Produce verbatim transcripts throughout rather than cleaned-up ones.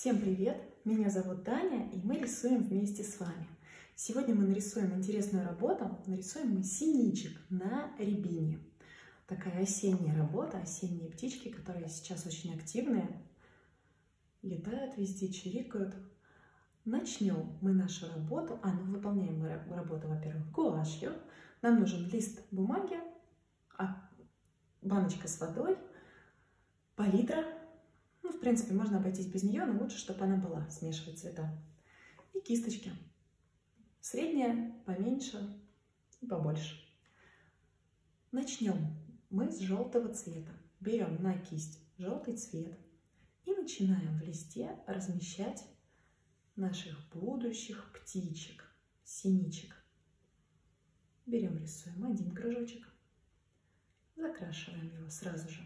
Всем привет! Меня зовут Таня, и мы рисуем вместе с вами. Сегодня мы нарисуем интересную работу. Нарисуем мы синичек на рябине. Такая осенняя работа, осенние птички, которые сейчас очень активные, летают везде, чирикают. Начнем мы нашу работу. А, ну выполняем мы работу, во-первых, гуашью. Нам нужен лист бумаги, баночка с водой, палитра. Ну, в принципе, можно обойтись без нее, но лучше, чтобы она была, смешивать цвета. И кисточки. Средняя, поменьше и побольше. Начнем мы с желтого цвета. Берем на кисть желтый цвет и начинаем в листе размещать наших будущих птичек, синичек. Берем, рисуем один кружочек, закрашиваем его сразу же.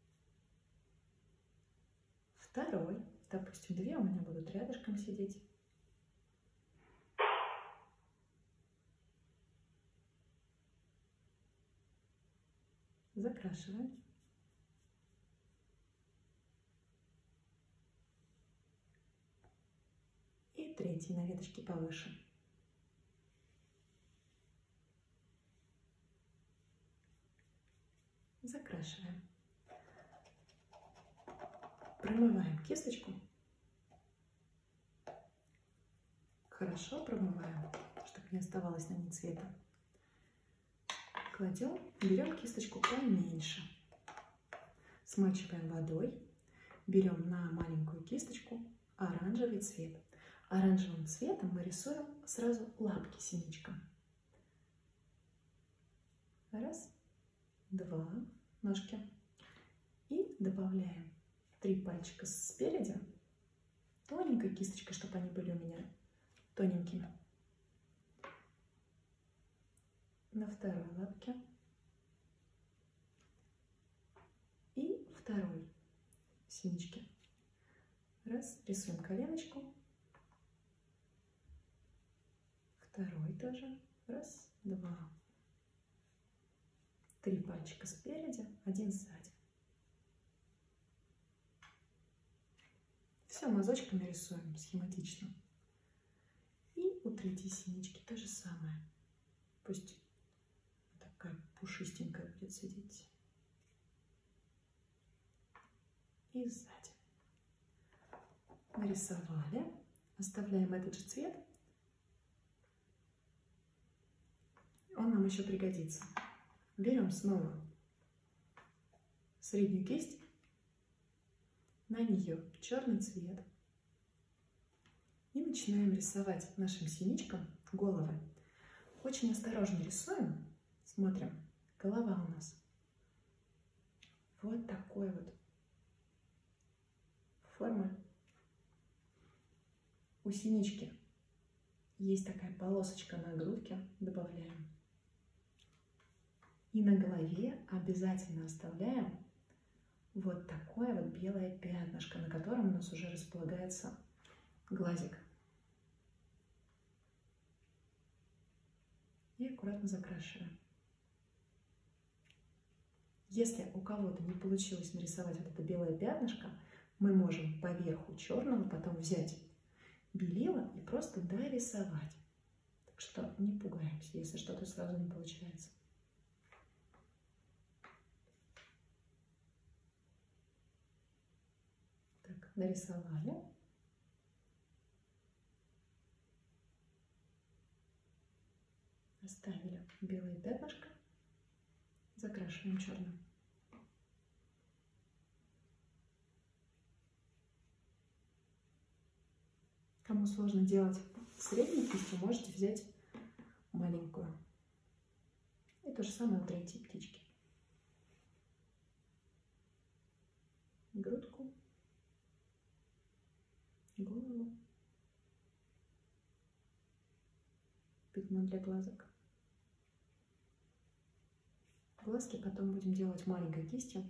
Второй, допустим, две у меня будут рядышком сидеть. Закрашиваем. И третий на веточке повыше. Закрашиваем. Промываем кисточку. Хорошо промываем, чтобы не оставалось на ней цвета. Кладем, берем кисточку поменьше. Смачиваем водой. Берем на маленькую кисточку оранжевый цвет. Оранжевым цветом мы рисуем сразу лапки синичка. Раз, два, ножки. И добавляем три пальчика спереди, тоненькой кисточкой, чтобы они были у меня тоненькими. На второй лапке. И второй синички. Раз, рисуем коленочку. Второй тоже. Раз, два. Три пальчика спереди, один сзади. Все мазочками рисуем схематично. И у третьей синички то же самое. Пусть такая пушистенькая будет сидеть. И сзади. Нарисовали. Оставляем этот же цвет. Он нам еще пригодится. Берем снова среднюю кисть. На нее черный цвет. И начинаем рисовать нашим синичкам головы. Очень осторожно рисуем. Смотрим. Голова у нас вот такой вот формы. У синички есть такая полосочка на грудке. Добавляем. И на голове обязательно оставляем вот такое вот белое пятнышко, на котором у нас уже располагается глазик. И аккуратно закрашиваем. Если у кого-то не получилось нарисовать вот это белое пятнышко, мы можем поверху черного потом взять белила и просто дорисовать. Так что не пугаемся, если что-то сразу не получается. Нарисовали. Оставили белое пятнышко. Закрашиваем черным. Кому сложно делать средней кистью, можете взять маленькую. И то же самое у третьей птички. Грудку. Голову, пятно для глазок. Глазки потом будем делать маленькой кистью.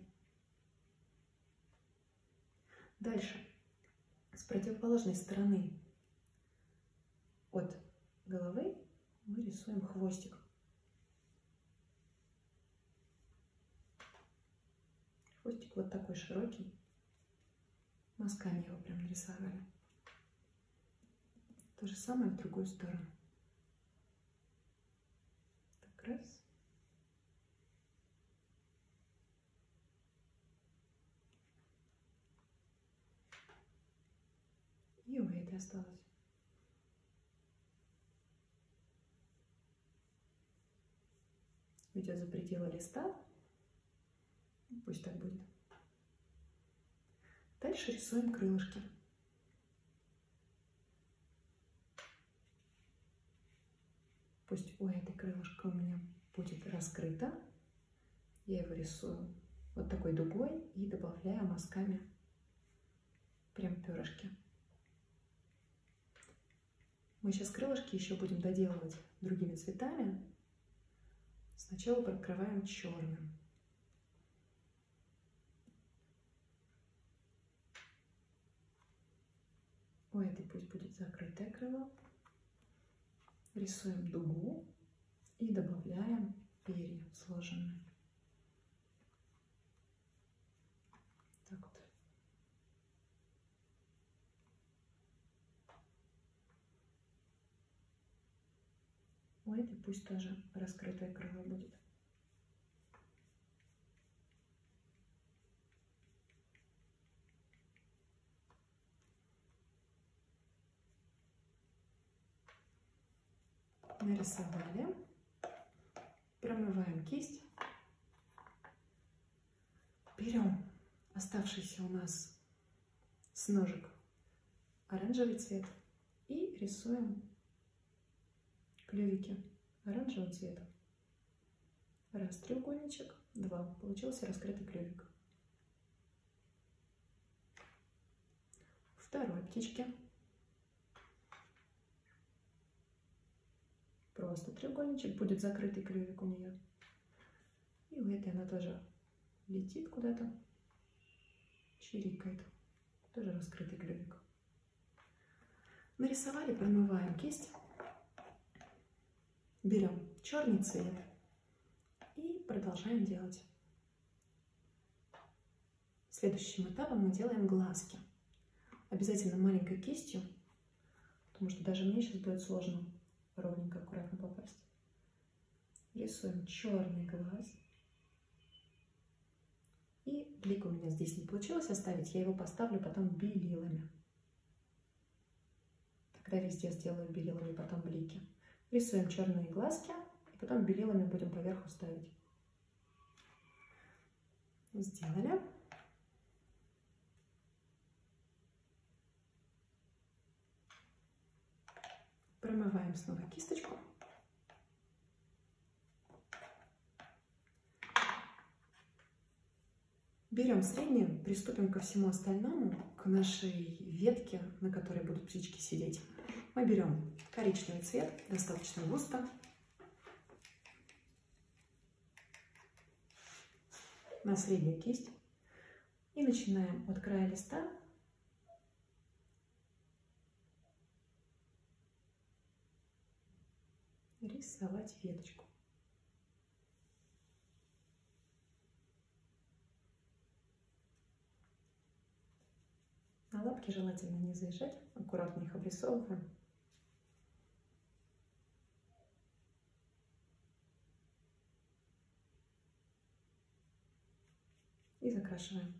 Дальше с противоположной стороны от головы мы рисуем хвостик. Хвостик вот такой широкий. Мазками его прям нарисовали. То же самое в другую сторону. Так, раз. И у этой осталось. Уйдет за пределы листа. Пусть так будет. Дальше рисуем крылышки. Пусть у этой крылышка у меня будет раскрыто. Я его рисую вот такой дугой и добавляю мазками прям перышки. Мы сейчас крылышки еще будем доделывать другими цветами. Сначала прокрываем черным. У этой пусть будет закрытое крыло. Рисуем дугу и добавляем перья сложенные. Так вот. У этой пусть тоже раскрытое крыло будет. Нарисовали. Промываем кисть. Берем оставшийся у нас с ножек оранжевый цвет и рисуем клювики оранжевого цвета. Раз треугольничек, два. Получился раскрытый клювик. Второй птички. Просто треугольничек, будет закрытый клювик у нее. И у этой она тоже летит куда-то, чирикает. Тоже раскрытый клювик. Нарисовали, промываем кисть. Берем черный цвет и продолжаем делать. Следующим этапом мы делаем глазки. Обязательно маленькой кистью, потому что даже мне сейчас будет сложно ровненько, аккуратно попасть. Рисуем черный глаз. И блик у меня здесь не получилось оставить, я его поставлю потом белилами. Тогда везде сделаю белилами потом блики. Рисуем черные глазки и потом белилами будем поверху ставить. Сделали. Промываем снова кисточку. Берем среднюю, приступим ко всему остальному, к нашей ветке, на которой будут птички сидеть. Мы берем коричневый цвет, достаточно густо. На среднюю кисть. И начинаем от края листа рисовать веточку. На лапки желательно не заезжать, аккуратно их обрисовываем. И закрашиваем.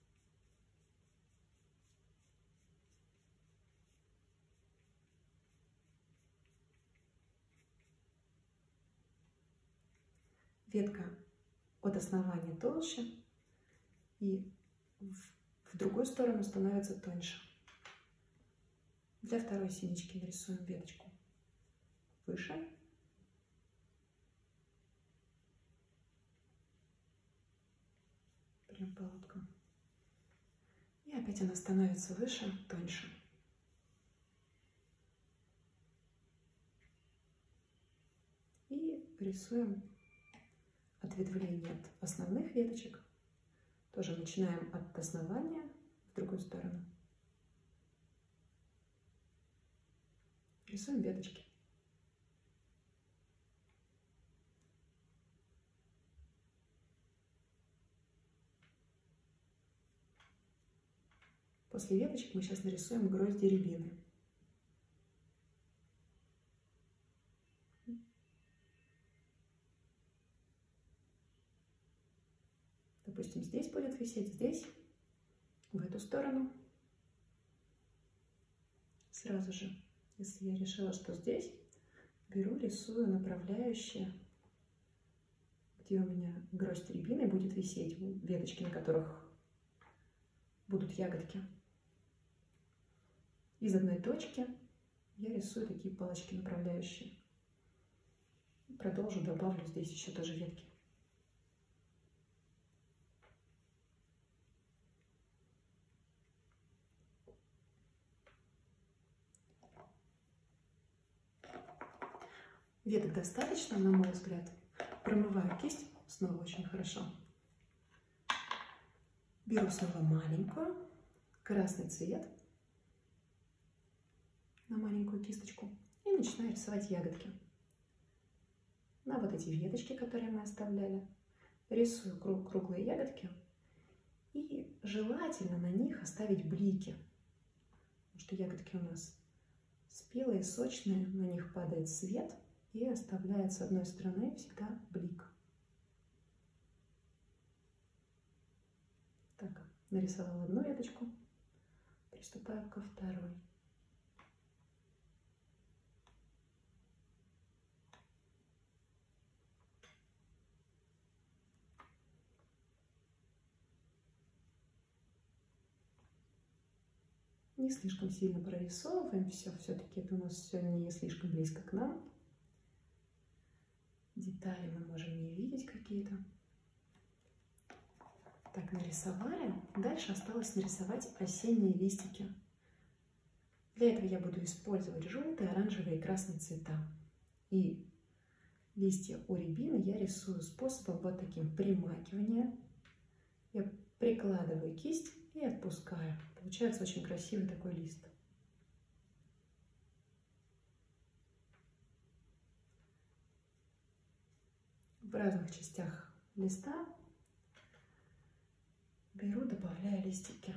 Ветка от основания толще и в другую сторону становится тоньше. Для второй синички нарисуем веточку выше. Прям по лоткам. И опять она становится выше, тоньше. И рисуем ответвление от основных веточек. Тоже начинаем от основания в другую сторону. Рисуем веточки. После веточек мы сейчас нарисуем грозди рябины. Допустим, здесь будет висеть, здесь, в эту сторону. Сразу же, если я решила, что здесь, беру, рисую направляющие, где у меня гроздь рябины будет висеть, веточки, на которых будут ягодки. Из одной точки я рисую такие палочки направляющие. Продолжу, добавлю здесь еще тоже ветки. Веток достаточно, на мой взгляд. Промываю кисть снова очень хорошо. Беру снова маленькую, красный цвет на маленькую кисточку и начинаю рисовать ягодки. На вот эти веточки, которые мы оставляли, рисую круг, круглые ягодки и желательно на них оставить блики, потому что ягодки у нас спелые, сочные, на них падает свет и оставляет с одной стороны всегда блик. Так, нарисовала одну веточку, приступаю ко второй. Не слишком сильно прорисовываем все, все-таки это у нас все не слишком близко к нам. Детали мы можем не видеть какие-то. Так, нарисовали. Дальше осталось нарисовать осенние листики. Для этого я буду использовать желтые, оранжевые и красные цвета. И листья у рябины я рисую способом вот таким примакивания. Я прикладываю кисть и отпускаю. Получается очень красивый такой лист. В разных частях листа беру, добавляю листики.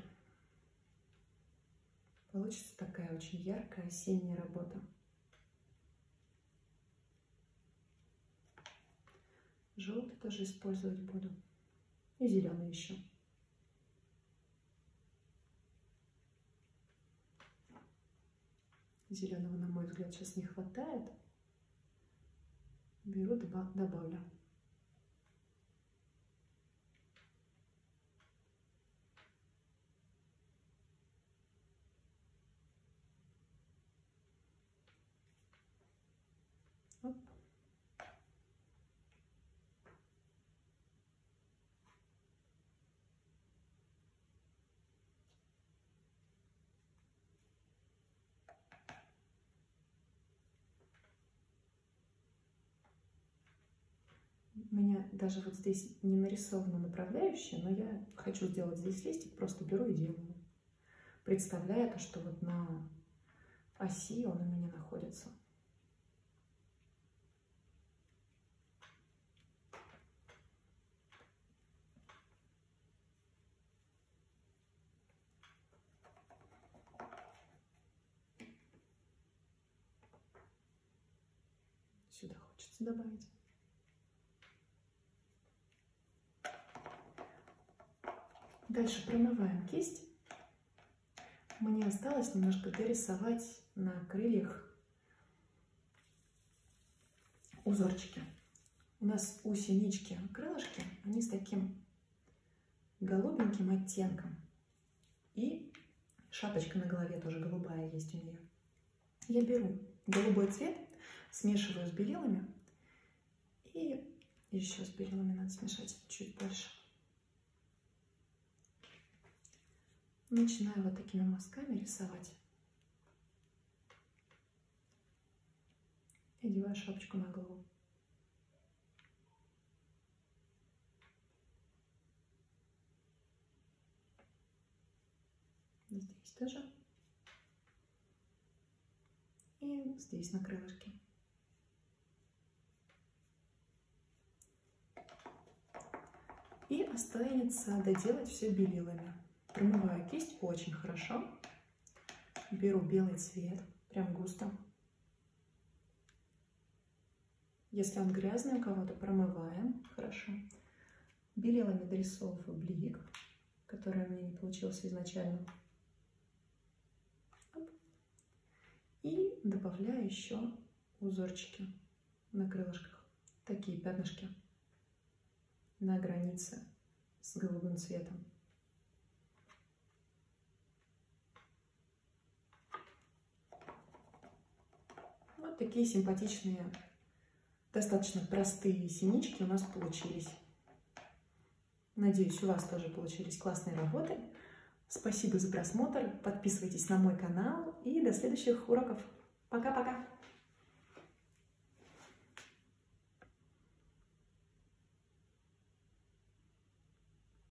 Получится такая очень яркая осенняя работа. Желтый тоже использовать буду. И зеленый еще. Зеленого, на мой взгляд, сейчас не хватает. Беру, добавлю. Оп. У меня даже вот здесь не нарисовано направляющее, но я хочу сделать здесь листик, просто беру и делаю. Представляя то, что вот на оси он у меня находится. Сюда хочется добавить. Дальше промываем кисть. Мне осталось немножко дорисовать на крыльях узорчики. У нас у синички крылышки, они с таким голубеньким оттенком. И шапочка на голове тоже голубая есть у нее. Я беру голубой цвет, смешиваю с белилами. И еще с белилами надо смешать чуть больше. Начинаю вот такими мазками рисовать. И одеваю шапочку на голову. Здесь тоже. И здесь на крылышке. И останется доделать все белилами. Промываю кисть очень хорошо. Беру белый цвет, прям густо. Если он грязный у кого-то, промываем хорошо. Белилами дорисовываю блик, который у меня не получился изначально. И добавляю еще узорчики на крылышках. Такие пятнышки на границе с голубым цветом. Вот такие симпатичные, достаточно простые синички у нас получились. Надеюсь, у вас тоже получились классные работы. Спасибо за просмотр. Подписывайтесь на мой канал и до следующих уроков. Пока-пока!